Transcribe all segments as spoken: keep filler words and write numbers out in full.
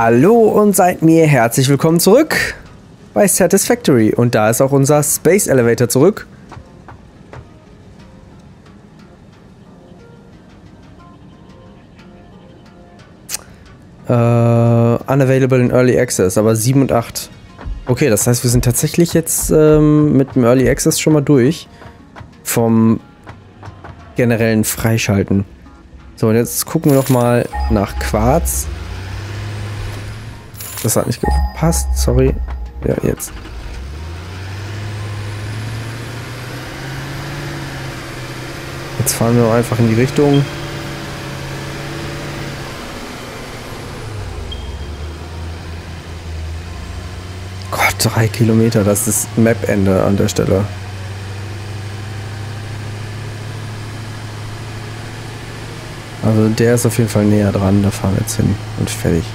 Hallo und seid mir herzlich willkommen zurück bei Satisfactory. Und da ist auch unser Space Elevator zurück. Äh, unavailable in Early Access, aber sieben und acht. Okay, das heißt, wir sind tatsächlich jetzt ähm, mit dem Early Access schon mal durch. Vom generellen Freischalten. So, und jetzt gucken wir noch mal nach Quarz. Das hat nicht gepasst, sorry. Ja, jetzt. Jetzt fahren wir einfach in die Richtung. Gott, drei Kilometer, das ist Map-Ende an der Stelle. Also der ist auf jeden Fall näher dran, da fahren wir jetzt hin und fertig.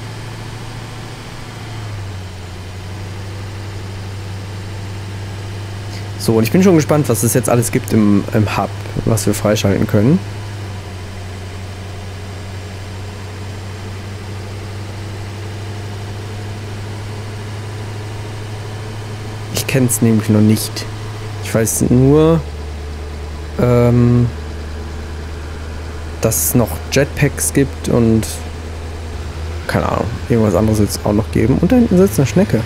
So, und ich bin schon gespannt, was es jetzt alles gibt im, im Hub, was wir freischalten können. Ich kenne es nämlich noch nicht. Ich weiß nur, ähm, dass es noch Jetpacks gibt und keine Ahnung, irgendwas anderes wird es auch noch geben. Und da hinten sitzt eine Schnecke.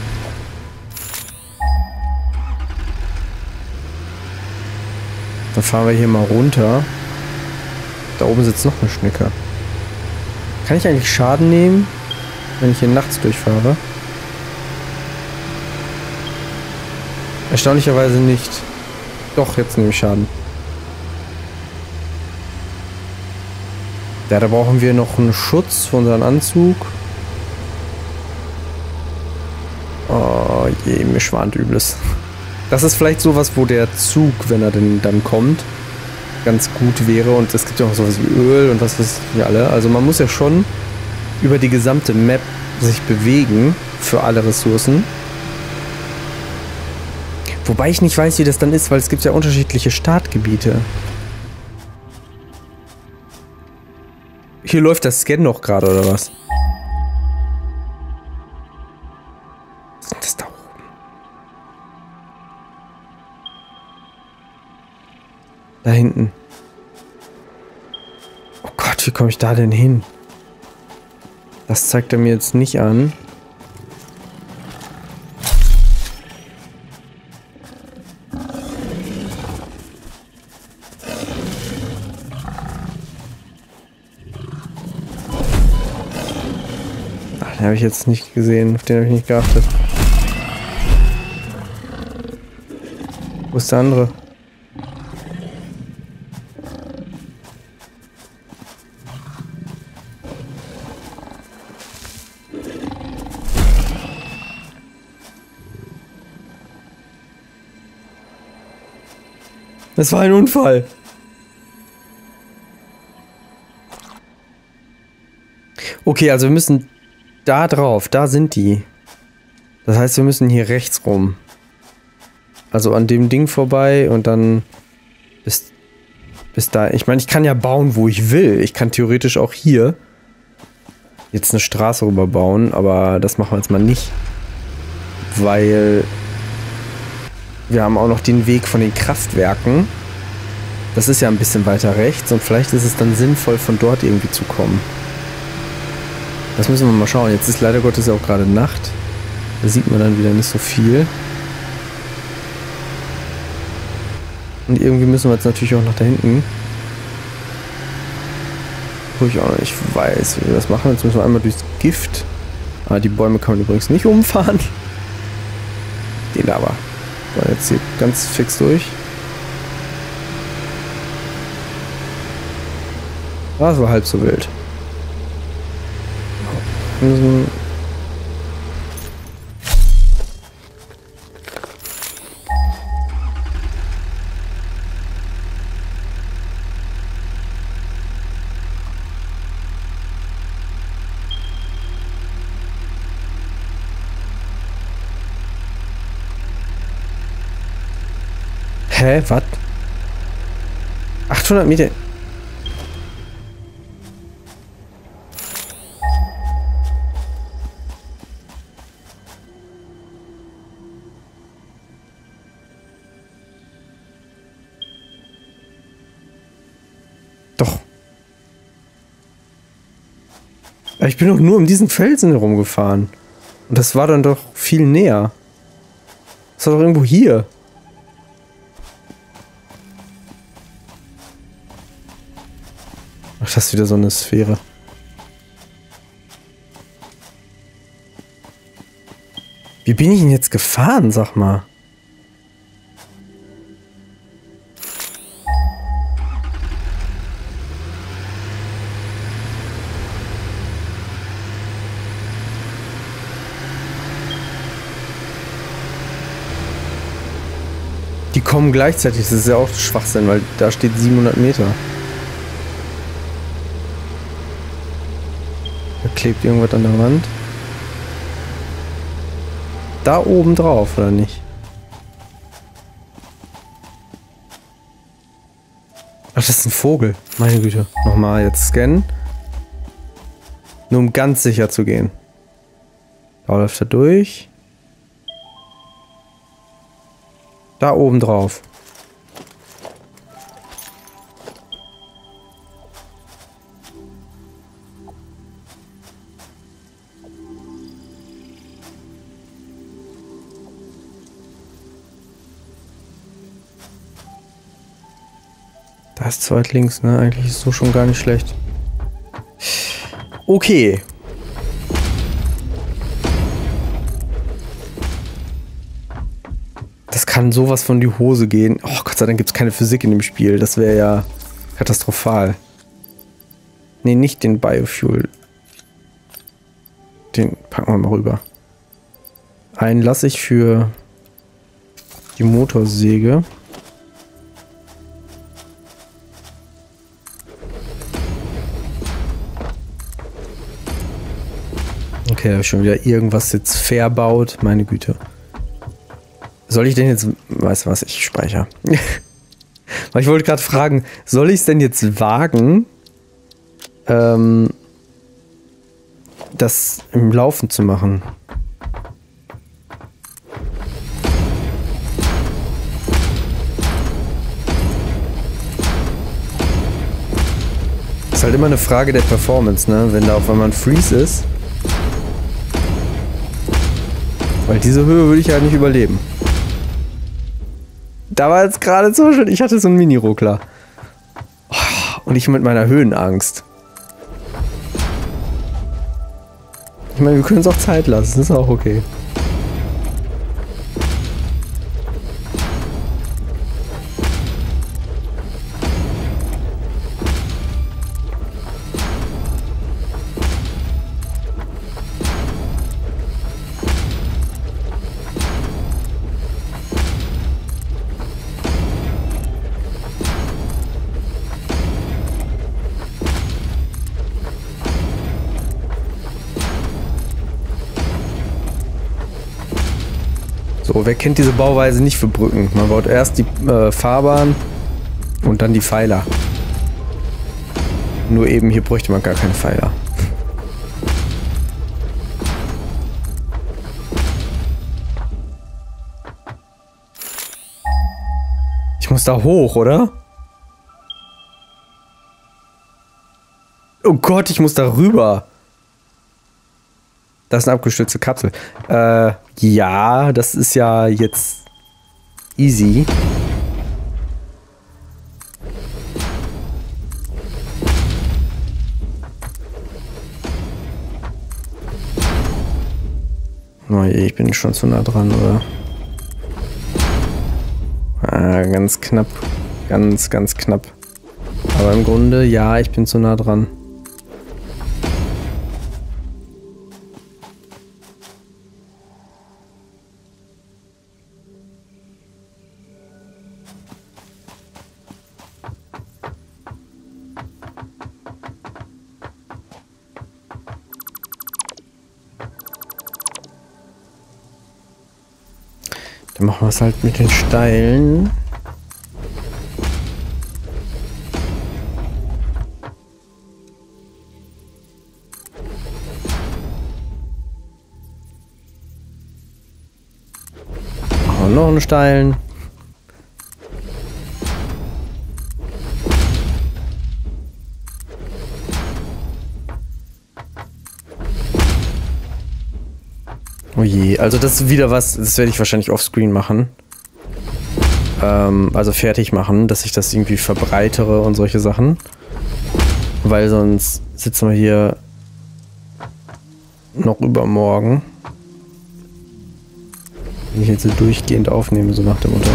Dann fahren wir hier mal runter. Da oben sitzt noch eine Schnecke. Kann ich eigentlich Schaden nehmen, wenn ich hier nachts durchfahre? Erstaunlicherweise nicht. Doch, jetzt nehme ich Schaden. Ja, da brauchen wir noch einen Schutz für unseren Anzug. Oh je, mir schwant Übles. Das ist vielleicht sowas, wo der Zug, wenn er denn dann kommt, ganz gut wäre. Und es gibt ja auch sowas wie Öl und was weiß ich alle. Also man muss ja schon über die gesamte Map sich bewegen für alle Ressourcen. Wobei ich nicht weiß, wie das dann ist, weil es gibt ja unterschiedliche Startgebiete. Hier läuft das Scan noch gerade, oder was? Was ist das da oben? Da hinten. Oh Gott, wie komme ich da denn hin? Das zeigt er mir jetzt nicht an. Den habe ich jetzt nicht gesehen, auf den habe ich nicht geachtet. Wo ist der andere? Das war ein Unfall. Okay, also wir müssen da drauf, da sind die. Das heißt, wir müssen hier rechts rum. Also an dem Ding vorbei und dann bis, bis da. Ich meine, ich kann ja bauen, wo ich will. Ich kann theoretisch auch hier jetzt eine Straße rüber bauen, aber das machen wir jetzt mal nicht. Weil wir haben auch noch den Weg von den Kraftwerken. Das ist ja ein bisschen weiter rechts und vielleicht ist es dann sinnvoll, von dort irgendwie zu kommen. Das müssen wir mal schauen. Jetzt ist leider Gottes ja auch gerade Nacht. Da sieht man dann wieder nicht so viel. Und irgendwie müssen wir jetzt natürlich auch nach da hinten. Wo ich auch noch nicht weiß, wie wir das machen. Jetzt müssen wir einmal durchs Gift. Ah, die Bäume kann man übrigens nicht umfahren. Den da aber. So, jetzt hier ganz fix durch. Das war halb so wild. Müssen Hä, was? achthundert Meter. Aber ich bin doch nur um diesen Felsen herumgefahren. Und das war dann doch viel näher. Das war doch irgendwo hier. Ach, das ist wieder so eine Sphäre. Wie bin ich denn jetzt gefahren, sag mal? Die kommen gleichzeitig, das ist ja auch Schwachsinn, weil da steht siebenhundert Meter. Da klebt irgendwas an der Wand. Da oben drauf, oder nicht? Ach, das ist ein Vogel. Meine Güte. Nochmal jetzt scannen. Nur um ganz sicher zu gehen. Da läuft er durch. Da oben drauf. Da ist zu weit links, ne? Eigentlich ist es so schon gar nicht schlecht. Okay. Das kann sowas von die Hose gehen. Oh, Gott sei Dank gibt es keine Physik in dem Spiel. Das wäre ja katastrophal. Ne, nicht den Biofuel. Den packen wir mal rüber. Einen lasse ich für die Motorsäge. Okay, da habe ich schon wieder irgendwas jetzt verbaut. Meine Güte. Soll ich denn jetzt... Weißt du was? Ich speichere. Weil ich wollte gerade fragen, soll ich es denn jetzt wagen, ähm, das im Laufen zu machen? Ist halt immer eine Frage der Performance, ne? Wenn da auf einmal ein Freeze ist. Weil diese Höhe würde ich halt nicht überleben. Da war jetzt gerade so schön. Ich hatte so einen Mini-Ruckler. Und ich mit meiner Höhenangst. Ich meine, wir können uns auch Zeit lassen. Das ist auch okay. So, wer kennt diese Bauweise nicht für Brücken? Man baut erst die äh, Fahrbahn und dann die Pfeiler. Nur eben hier bräuchte man gar keine Pfeiler. Ich muss da hoch, oder? Oh Gott, ich muss da rüber. Das ist eine abgestürzte Kapsel. Äh, ja, das ist ja jetzt easy. Oh je, ich bin schon zu nah dran, oder? Ah, ganz knapp. Ganz, ganz knapp. Aber im Grunde, ja, ich bin zu nah dran. Dann machen wir es halt mit den Steilen. Machen wir noch einen Steilen. Oh je, also das ist wieder was, das werde ich wahrscheinlich offscreen machen. Ähm, also fertig machen, dass ich das irgendwie verbreitere und solche Sachen. Weil sonst sitzen wir hier noch übermorgen. Wenn ich jetzt so durchgehend aufnehme, so nach dem Motto.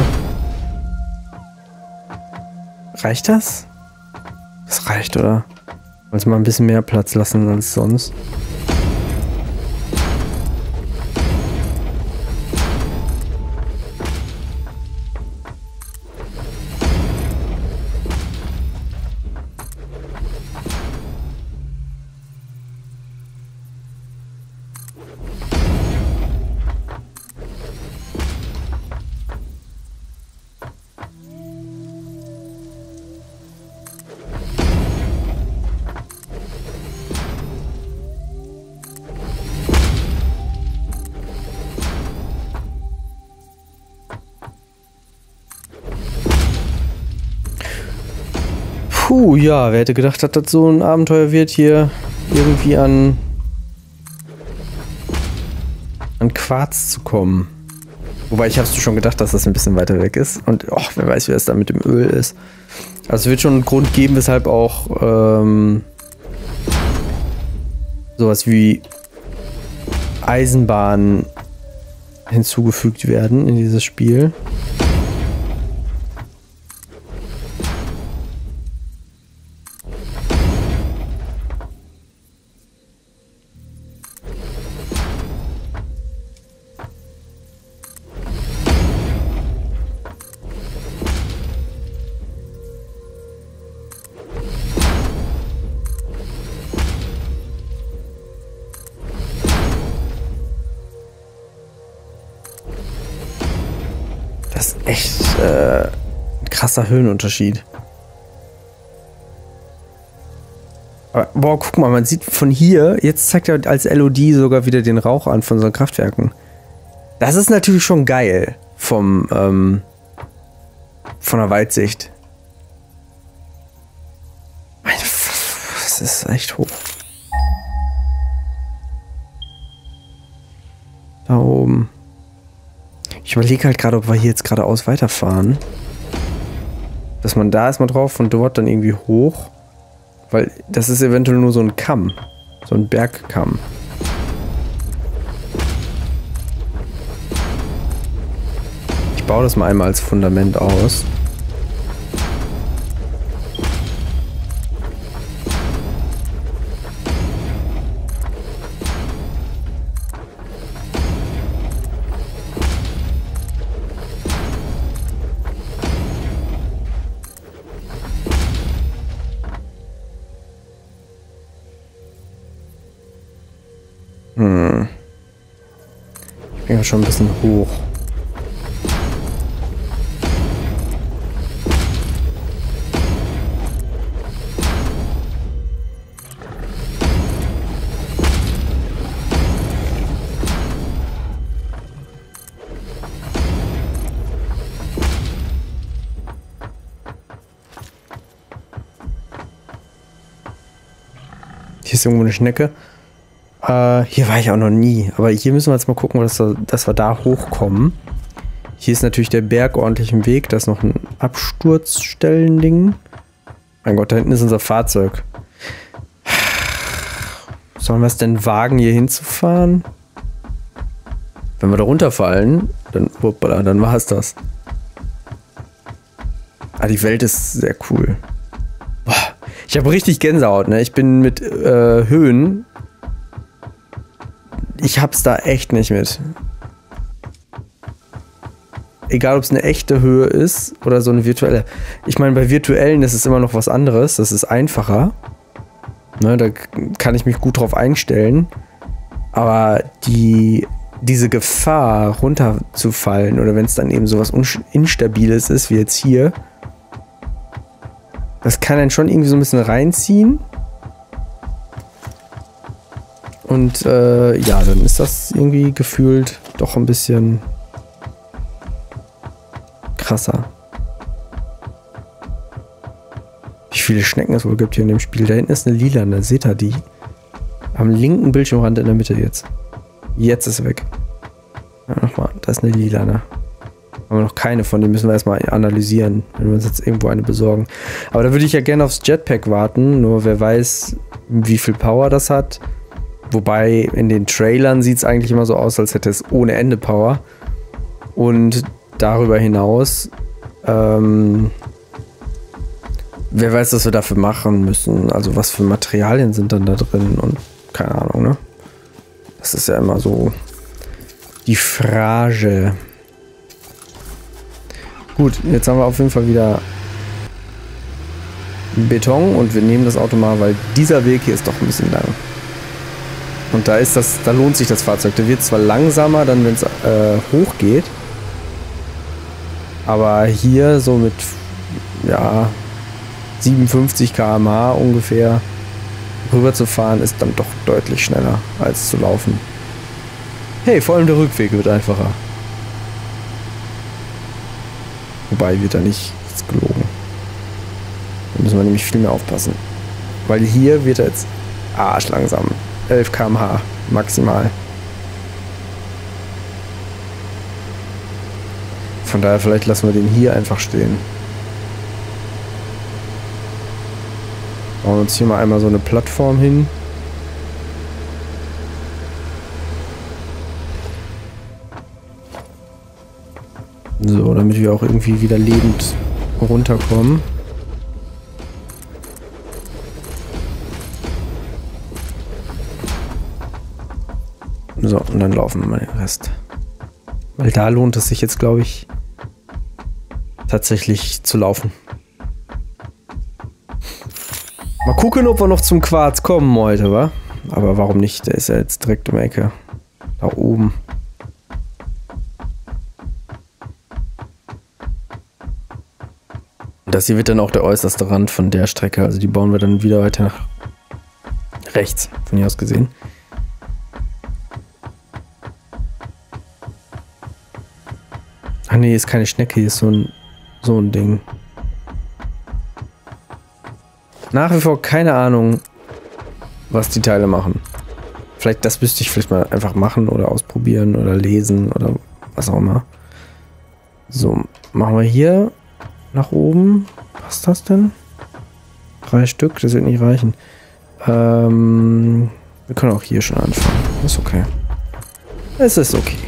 Reicht das? Das reicht, oder? Wollen wir mal ein bisschen mehr Platz lassen als sonst. Puh, ja, wer hätte gedacht, dass das so ein Abenteuer wird, hier irgendwie an an Quarz zu kommen. Wobei, ich hab's schon gedacht, dass das ein bisschen weiter weg ist. Und och, wer weiß, wie es da mit dem Öl ist. Also es wird schon einen Grund geben, weshalb auch ähm, sowas wie Eisenbahnen hinzugefügt werden in dieses Spiel. Das ist echt äh, ein krasser Höhenunterschied. Aber, boah, guck mal, man sieht von hier, jetzt zeigt er als L O D sogar wieder den Rauch an von so Kraftwerken. Das ist natürlich schon geil vom, ähm, von der Weitsicht. Das ist echt hoch. Da oben. Ich überlege halt gerade, ob wir hier jetzt geradeaus weiterfahren. Dass man da erstmal drauf und dort dann irgendwie hoch. Weil das ist eventuell nur so ein Kamm. So ein Bergkamm. Ich baue das mal einmal als Fundament aus. Hm. Ich bin ja schon ein bisschen hoch. Hier ist irgendwo eine Schnecke. Uh, hier war ich auch noch nie, aber hier müssen wir jetzt mal gucken, dass wir, dass wir da hochkommen. Hier ist natürlich der Berg ordentlich im Weg, da ist noch ein Absturzstellending. Mein Gott, da hinten ist unser Fahrzeug. Sollen wir es denn wagen, hier hinzufahren? Wenn wir da runterfallen, dann, hoppala, dann war es das. Ah, die Welt ist sehr cool. Boah, ich habe richtig Gänsehaut, ne? Ich bin mit äh, Höhen... Ich hab's da echt nicht mit. Egal, ob es eine echte Höhe ist oder so eine virtuelle. Ich meine, bei virtuellen ist es immer noch was anderes. Das ist einfacher. Ne, da kann ich mich gut drauf einstellen. Aber die, diese Gefahr, runterzufallen oder wenn es dann eben sowas Instabiles ist, wie jetzt hier, das kann einen schon irgendwie so ein bisschen reinziehen. Und äh, ja, dann ist das irgendwie gefühlt doch ein bisschen krasser. Wie viele Schnecken es wohl gibt hier in dem Spiel. Da hinten ist eine lilane, seht ihr die? Am linken Bildschirmrand in der Mitte jetzt. Jetzt ist weg. Ja, nochmal, da ist eine lila, ne? Haben wir noch keine von, die müssen wir erstmal analysieren, wenn wir uns jetzt irgendwo eine besorgen. Aber da würde ich ja gerne aufs Jetpack warten, nur wer weiß, wie viel Power das hat. Wobei in den Trailern sieht es eigentlich immer so aus, als hätte es ohne Ende Power. Und darüber hinaus, ähm, wer weiß, was wir dafür machen müssen. Also was für Materialien sind dann da drin und keine Ahnung, ne? Das ist ja immer so die Frage. Gut, jetzt haben wir auf jeden Fall wieder Beton und wir nehmen das Auto mal, weil dieser Weg hier ist doch ein bisschen lang. Und da ist das, da lohnt sich das Fahrzeug. Der wird zwar langsamer, dann wenn es äh, hoch geht, aber hier so mit ja siebenundfünfzig Kilometer pro Stunde ungefähr rüber zu fahren, ist dann doch deutlich schneller als zu laufen. Hey, vor allem der Rückweg wird einfacher. Wobei wird da nicht ist gelogen. Da müssen wir nämlich viel mehr aufpassen. Weil hier wird er jetzt arschlangsam. elf Kilometer pro Stunde maximal. Von daher vielleicht lassen wir den hier einfach stehen. Bauen uns hier mal einmal so eine Plattform hin. So, damit wir auch irgendwie wieder lebend runterkommen. So, und dann laufen wir mal den Rest. Weil da lohnt es sich jetzt, glaube ich, tatsächlich zu laufen. Mal gucken, ob wir noch zum Quarz kommen heute, wa? Aber warum nicht? Der ist ja jetzt direkt um die Ecke. Da oben. Das hier wird dann auch der äußerste Rand von der Strecke. Also die bauen wir dann wieder weiter nach rechts, von hier aus gesehen. Ach nee, ist keine Schnecke, hier ist so ein, so ein Ding. Nach wie vor keine Ahnung, was die Teile machen. Vielleicht, das müsste ich vielleicht mal einfach machen oder ausprobieren oder lesen oder was auch immer. So, machen wir hier nach oben. Passt das denn? Drei Stück, das wird nicht reichen. Ähm, wir können auch hier schon anfangen. Ist okay. Es ist okay.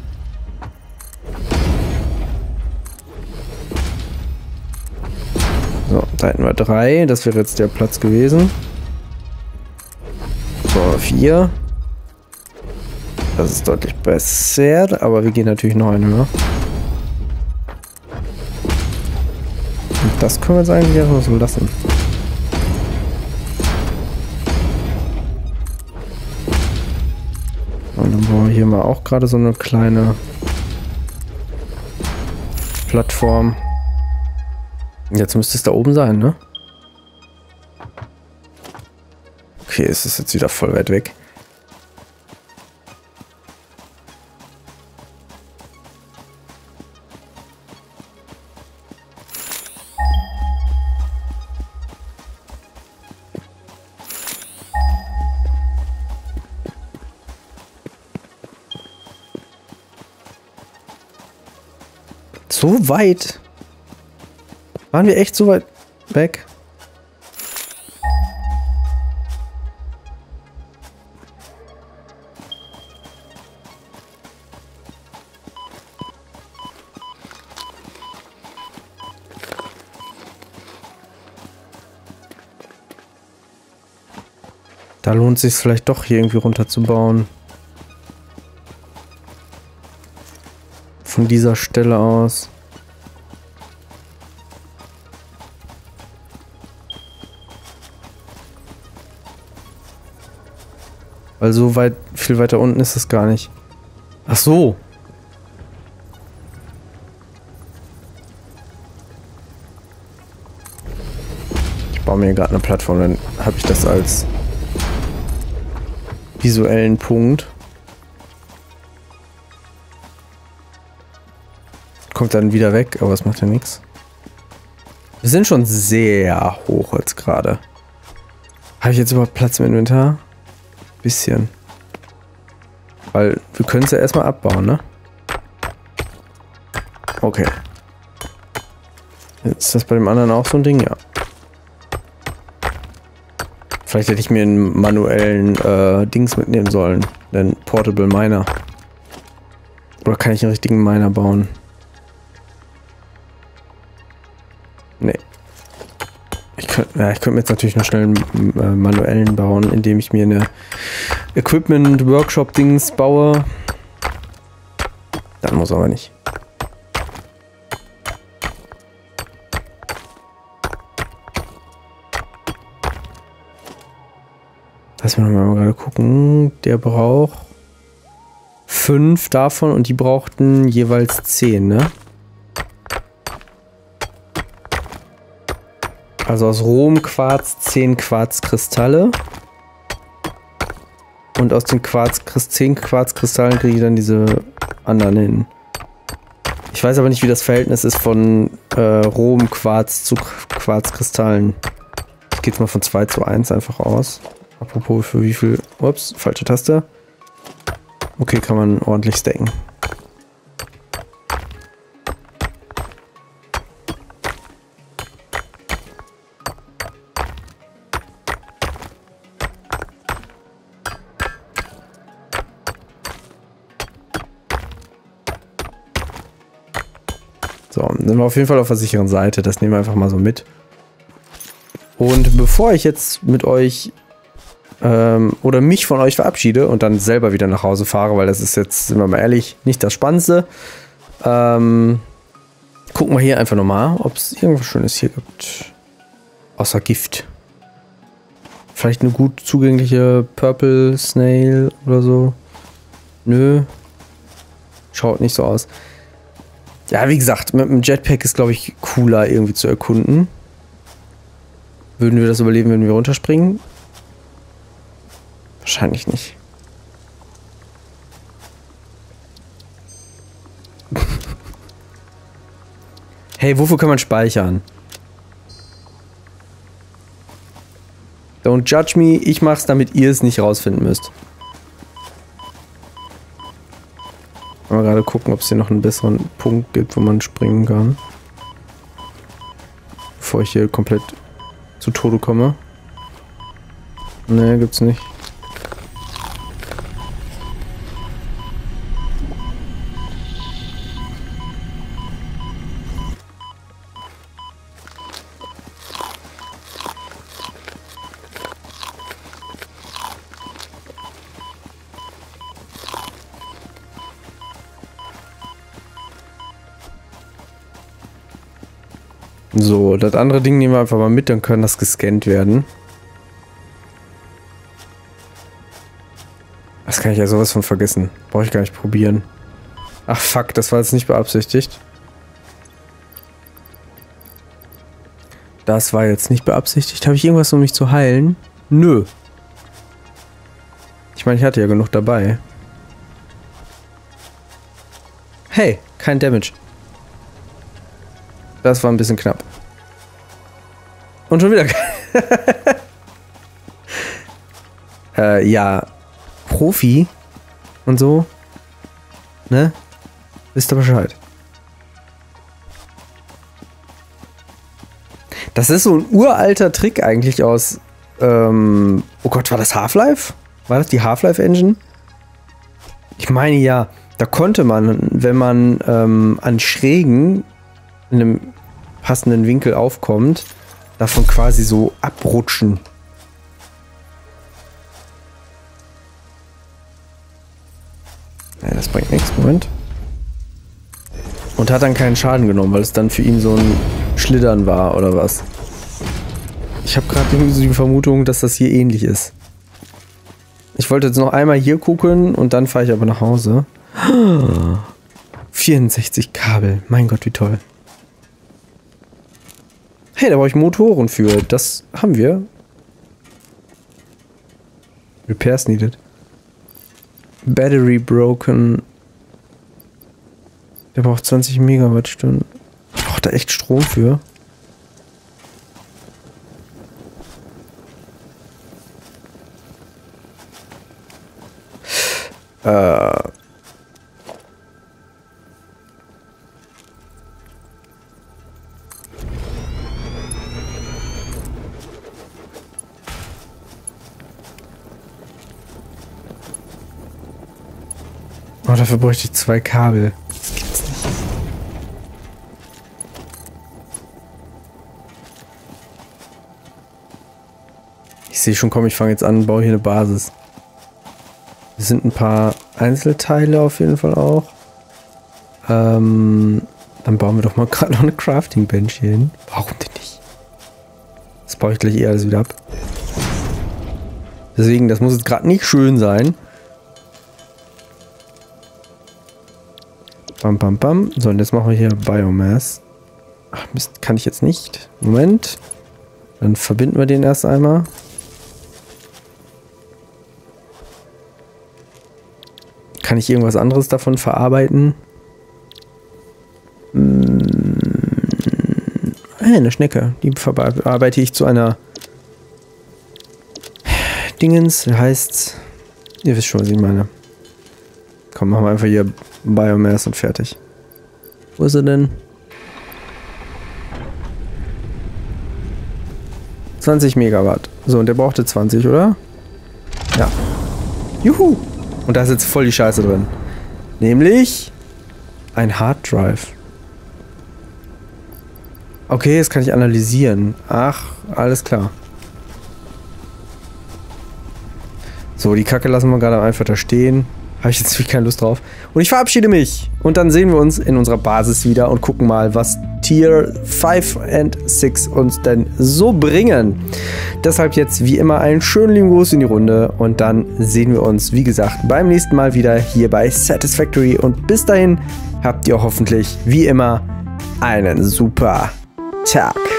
So, da hätten wir drei. Das wäre jetzt der Platz gewesen. So, vier. Das ist deutlich besser, aber wir gehen natürlich noch einen höher. Und das können wir jetzt eigentlich erstmal so lassen. Und dann bauen wir hier mal auch gerade so eine kleine Plattform. Jetzt müsste es da oben sein, ne? Okay, es ist jetzt wieder voll weit weg. So weit? Waren wir echt so weit weg? Da lohnt es sich vielleicht doch hier irgendwie runterzubauen. Von dieser Stelle aus. Weil so weit, viel weiter unten ist es gar nicht. Ach so. Ich baue mir gerade eine Plattform, dann habe ich das als visuellen Punkt. Kommt dann wieder weg, aber es macht ja nichts. Wir sind schon sehr hoch jetzt gerade. Habe ich jetzt überhaupt Platz im Inventar? Bisschen. Weil wir können es ja erstmal abbauen, ne? Okay. Ist das bei dem anderen auch so ein Ding? Ja. Vielleicht hätte ich mir einen manuellen äh, Dings mitnehmen sollen. Den Portable Miner. Oder kann ich einen richtigen Miner bauen? Nee. Ich könnte ja, ich könnt mir jetzt natürlich noch schnell einen äh, manuellen bauen, indem ich mir eine Equipment-Workshop-Dings baue. Dann muss aber nicht. Lass mich mal gerade gucken. Der braucht fünf davon und die brauchten jeweils zehn, ne? Also aus rohem Quarz zehn Quarzkristalle. Und aus den Quarz, zehn Quarzkristallen kriege ich dann diese anderen hin. Ich weiß aber nicht, wie das Verhältnis ist von äh, rohem Quarz zu Quarzkristallen. Ich gehe jetzt mal von zwei zu eins einfach aus. Apropos für wie viel... Ups, falsche Taste. Okay, kann man ordentlich stacken. So, dann sind wir auf jeden Fall auf der sicheren Seite. Das nehmen wir einfach mal so mit. Und bevor ich jetzt mit euch ähm, oder mich von euch verabschiede und dann selber wieder nach Hause fahre, weil das ist jetzt, sind wir mal ehrlich, nicht das Spannendste, ähm, gucken wir hier einfach nochmal, ob es irgendwas Schönes hier gibt. Außer Gift. Vielleicht eine gut zugängliche Purple Snail oder so. Nö. Schaut nicht so aus. Ja, wie gesagt, mit dem Jetpack ist, glaube ich, cooler irgendwie zu erkunden. Würden wir das überleben, wenn wir runterspringen? Wahrscheinlich nicht. Hey, wofür kann man speichern? Don't judge me, ich mach's, damit ihr es nicht rausfinden müsst. Mal gerade gucken, ob es hier noch einen besseren Punkt gibt, wo man springen kann. Bevor ich hier komplett zu Tode komme. Ne, gibt's nicht. So, das andere Ding nehmen wir einfach mal mit, dann kann das gescannt werden. Das kann ich ja sowas von vergessen. Brauche ich gar nicht probieren. Ach fuck, das war jetzt nicht beabsichtigt. Das war jetzt nicht beabsichtigt. Habe ich irgendwas, um mich zu heilen? Nö. Ich meine, ich hatte ja genug dabei. Hey, kein Damage. Das war ein bisschen knapp. Und schon wieder. äh, ja. Profi. Und so. Ne? Wisst ihr Bescheid. Das ist so ein uralter Trick eigentlich aus. Ähm, oh Gott, war das Half-Life? War das die Half-Life-Engine? Ich meine ja. Da konnte man, wenn man ähm, an Schrägen in einem passenden Winkel aufkommt, davon quasi so abrutschen. Ja, das bringt nichts, Moment. Und hat dann keinen Schaden genommen, weil es dann für ihn so ein Schlittern war, oder was? Ich habe gerade irgendwie so die Vermutung, dass das hier ähnlich ist. Ich wollte jetzt noch einmal hier gucken und dann fahre ich aber nach Hause. vierundsechzig Kabel, mein Gott, wie toll. Hey, da brauche ich Motoren für. Das haben wir. Repairs needed. Battery broken. Der braucht zwanzig Megawattstunden. Braucht da echt Strom für? Äh. Oh, dafür bräuchte ich zwei Kabel. Das gibt's nicht. Ich sehe schon, komm, ich fange jetzt an, baue hier eine Basis. Es sind ein paar Einzelteile auf jeden Fall auch. Ähm, dann bauen wir doch mal gerade noch eine Crafting Bench hier hin. Warum denn nicht? Das baue ich gleich eh alles wieder ab. Deswegen, das muss jetzt gerade nicht schön sein. Bam, bam, bam. So, und jetzt machen wir hier Biomass. Ach, Mist, kann ich jetzt nicht. Moment. Dann verbinden wir den erst einmal. Kann ich irgendwas anderes davon verarbeiten? Hm, eine Schnecke. Die verarbeite ich zu einer Dingens. Heißt, ihr wisst schon, was ich meine. Komm, machen wir einfach hier Biomass und fertig. Wo ist er denn? zwanzig Megawatt. So, und der brauchte zwanzig, oder? Ja. Juhu! Und da ist jetzt voll die Scheiße drin. Nämlich ein Hard Drive. Okay, das kann ich analysieren. Ach, alles klar. So, die Kacke lassen wir gerade einfach da stehen. Habe ich jetzt wirklich keine Lust drauf. Und ich verabschiede mich. Und dann sehen wir uns in unserer Basis wieder und gucken mal, was Tier fünf und sechs uns denn so bringen. Deshalb jetzt wie immer einen schönen lieben Gruß in die Runde. Und dann sehen wir uns, wie gesagt, beim nächsten Mal wieder hier bei Satisfactory. Und bis dahin habt ihr hoffentlich, wie immer, einen super Tag.